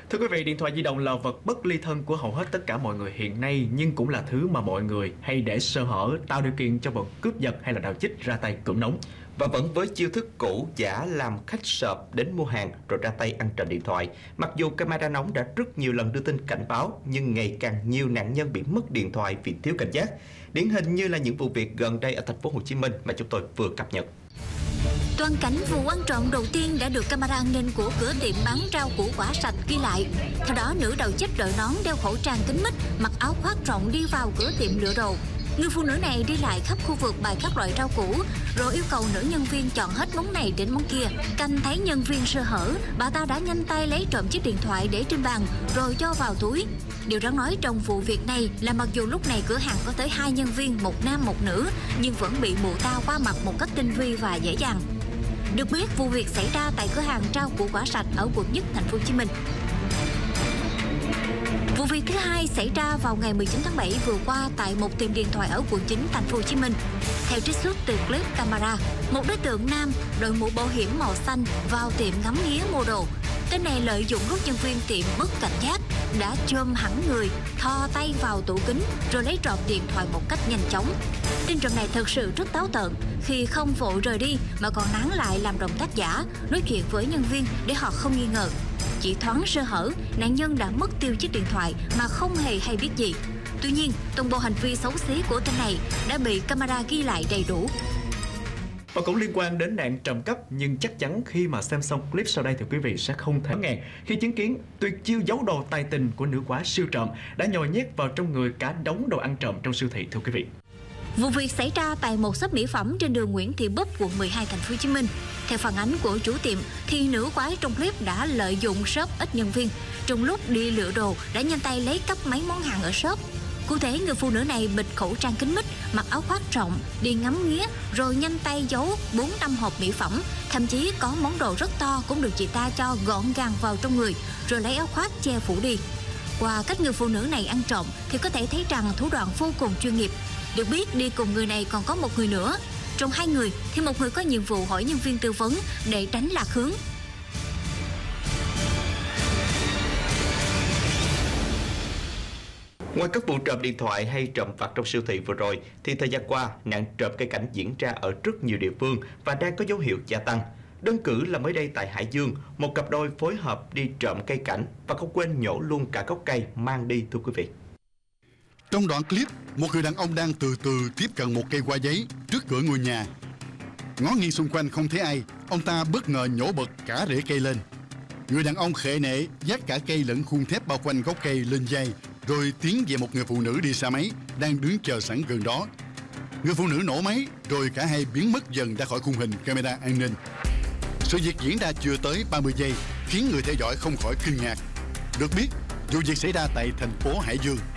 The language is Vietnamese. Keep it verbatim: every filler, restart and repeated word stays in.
Thưa quý vị, điện thoại di động là vật bất ly thân của hầu hết tất cả mọi người hiện nay, nhưng cũng là thứ mà mọi người hay để sơ hở, tạo điều kiện cho bọn cướp giật hay là đào chích ra tay cưỡng nóng. Và vẫn với chiêu thức cũ giả làm khách sợp đến mua hàng rồi ra tay ăn trộm điện thoại. Mặc dù camera nóng đã rất nhiều lần đưa tin cảnh báo, nhưng ngày càng nhiều nạn nhân bị mất điện thoại vì thiếu cảnh giác. Điển hình như là những vụ việc gần đây ở thành phố Hồ Chí Minh mà chúng tôi vừa cập nhật. Toàn cảnh vụ ăn trộm đầu tiên đã được camera an ninh của cửa tiệm bán rau củ quả sạch ghi lại. Theo đó, nữ đầu chích đội nón, đeo khẩu trang kín mít, mặc áo khoác rộng đi vào cửa tiệm lựa đồ. Người phụ nữ này đi lại khắp khu vực bày các loại rau củ, rồi yêu cầu nữ nhân viên chọn hết món này đến món kia. Canh thấy nhân viên sơ hở, bà ta đã nhanh tay lấy trộm chiếc điện thoại để trên bàn, rồi cho vào túi. Điều đáng nói trong vụ việc này là mặc dù lúc này cửa hàng có tới hai nhân viên, một nam một nữ, nhưng vẫn bị mụ ta qua mặt một cách tinh vi và dễ dàng. Được biết, vụ việc xảy ra tại cửa hàng rau củ quả sạch ở quận nhất thành phố Hồ Chí Minh. Vụ việc thứ hai xảy ra vào ngày mười chín tháng bảy vừa qua tại một tiệm điện thoại ở quận chín thành phố Hồ Chí Minh. Theo trích xuất từ clip camera, một đối tượng nam đội mũ bảo hiểm màu xanh vào tiệm ngắm nghía mua đồ. Tên này lợi dụng lúc nhân viên tiệm mất cảnh giác đã chôm hẳn người, thò tay vào tủ kính rồi lấy trộm điện thoại một cách nhanh chóng. Tên trộm này thật sự rất táo tợn khi không vội rời đi mà còn nán lại làm động tác giả, nói chuyện với nhân viên để họ không nghi ngờ. Chỉ thoáng sơ hở, nạn nhân đã mất tiêu chiếc điện thoại mà không hề hay biết gì. Tuy nhiên, toàn bộ hành vi xấu xí của tên này đã bị camera ghi lại đầy đủ. Và cũng liên quan đến nạn trộm cắp, nhưng chắc chắn khi mà xem xong clip sau đây thì quý vị sẽ không thể ngàn khi chứng kiến tuyệt chiêu giấu đồ tài tình của nữ quá siêu trộm đã nhồi nhét vào trong người cả đống đồ ăn trộm trong siêu thị, thưa quý vị. Vụ việc xảy ra tại một shop mỹ phẩm trên đường Nguyễn Thị Búp, quận mười hai thành phố Hồ Chí Minh. Theo phản ánh của chủ tiệm thì nữ quái trong clip đã lợi dụng shop ít nhân viên, trong lúc đi lựa đồ đã nhanh tay lấy cắp mấy món hàng ở shop. Cụ thể, người phụ nữ này bịt khẩu trang kín mít, mặc áo khoác rộng, đi ngắm nghía rồi nhanh tay giấu bốn năm hộp mỹ phẩm, thậm chí có món đồ rất to cũng được chị ta cho gọn gàng vào trong người rồi lấy áo khoác che phủ đi. Qua cách người phụ nữ này ăn trộm thì có thể thấy rằng thủ đoạn vô cùng chuyên nghiệp. Được biết, đi cùng người này còn có một người nữa. Trong hai người thì một người có nhiệm vụ hỏi nhân viên tư vấn để tránh lạc hướng. Ngoài các vụ trộm điện thoại hay trộm vặt trong siêu thị vừa rồi, thì thời gian qua, nạn trộm cây cảnh diễn ra ở rất nhiều địa phương và đang có dấu hiệu gia tăng. Đơn cử là mới đây tại Hải Dương, một cặp đôi phối hợp đi trộm cây cảnh và không quên nhổ luôn cả gốc cây mang đi, thưa quý vị. Trong đoạn clip, một người đàn ông đang từ từ tiếp cận một cây hoa giấy trước cửa ngôi nhà. Ngó nghiêng xung quanh không thấy ai, ông ta bất ngờ nhổ bật cả rễ cây lên. Người đàn ông khệ nệ vác cả cây lẫn khuôn thép bao quanh gốc cây lên vai, rồi tiến về một người phụ nữ đi xe máy đang đứng chờ sẵn gần đó. Người phụ nữ nổ máy, rồi cả hai biến mất dần ra khỏi khung hình camera an ninh. Sự việc diễn ra chưa tới ba mươi giây khiến người theo dõi không khỏi kinh ngạc. Được biết, vụ việc xảy ra tại thành phố Hải Dương.